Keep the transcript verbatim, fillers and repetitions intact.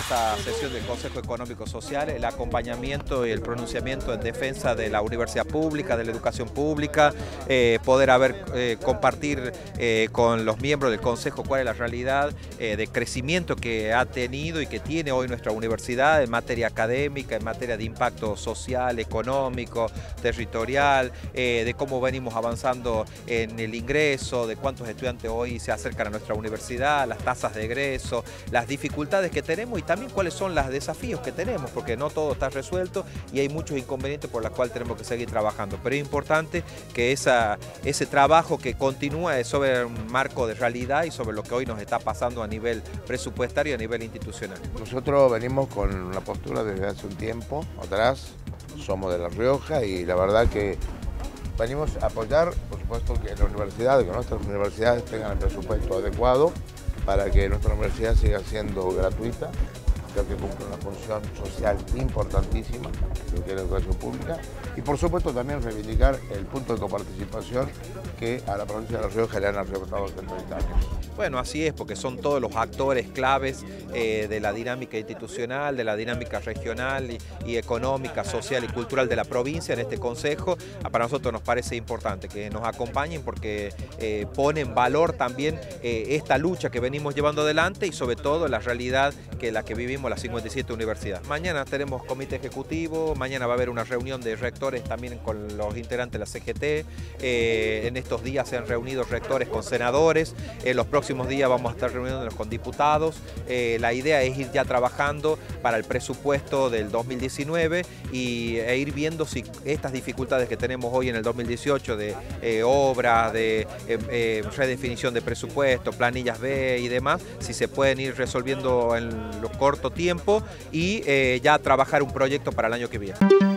cuarta sesión del Consejo Económico Social, el acompañamiento y el pronunciamiento en defensa de la universidad pública, de la educación pública, eh, poder haber, eh, compartir eh, con los miembros del Consejo cuál es la realidad eh, de crecimiento que ha tenido y que tiene hoy nuestra universidad en materia académica, en materia de impacto social, económico, territorial, eh, de cómo venimos avanzando en el ingreso, de cuántos estudiantes hoy se acercan a nuestra universidad, las tasas de egreso, las dificultades que tenemos y también cuáles son los desafíos que tenemos, porque no todo está resuelto y hay muchos inconvenientes por los cuales tenemos que seguir trabajando. Pero es importante que esa, ese trabajo que continúa es sobre un marco de realidad y sobre lo que hoy nos está pasando a nivel presupuestario y a nivel institucional. Nosotros venimos con una postura desde hace un tiempo atrás, somos de La Rioja y la verdad que venimos a apoyar, por supuesto, que la universidad, que nuestras universidades tengan el presupuesto adecuado para que nuestra universidad siga siendo gratuita. Creo que cumple una función social importantísima, lo que es la educación pública, y por supuesto también reivindicar el punto de coparticipación que a la provincia de La Rioja le han arrebatado hace treinta años. Bueno, así es, porque son todos los actores claves eh, de la dinámica institucional, de la dinámica regional y, y económica, social y cultural de la provincia en este consejo. Para nosotros nos parece importante que nos acompañen porque eh, pone en valor también eh, esta lucha que venimos llevando adelante y sobre todo la realidad que la que vivimos las cincuenta y siete universidades. Mañana tenemos comité ejecutivo, mañana va a haber una reunión de rectores también con los integrantes de la C G T. Eh, en estos días se han reunido rectores con senadores. En los próximos días vamos a estar reuniéndonos con diputados. Eh, la idea es ir ya trabajando para el presupuesto del dos mil diecinueve y, e ir viendo si estas dificultades que tenemos hoy en el dos mil dieciocho de eh, obras, de eh, eh, redefinición de presupuesto, planillas B y demás, si se pueden ir resolviendo en lo corto tiempo y eh, ya trabajar un proyecto para el año que viene.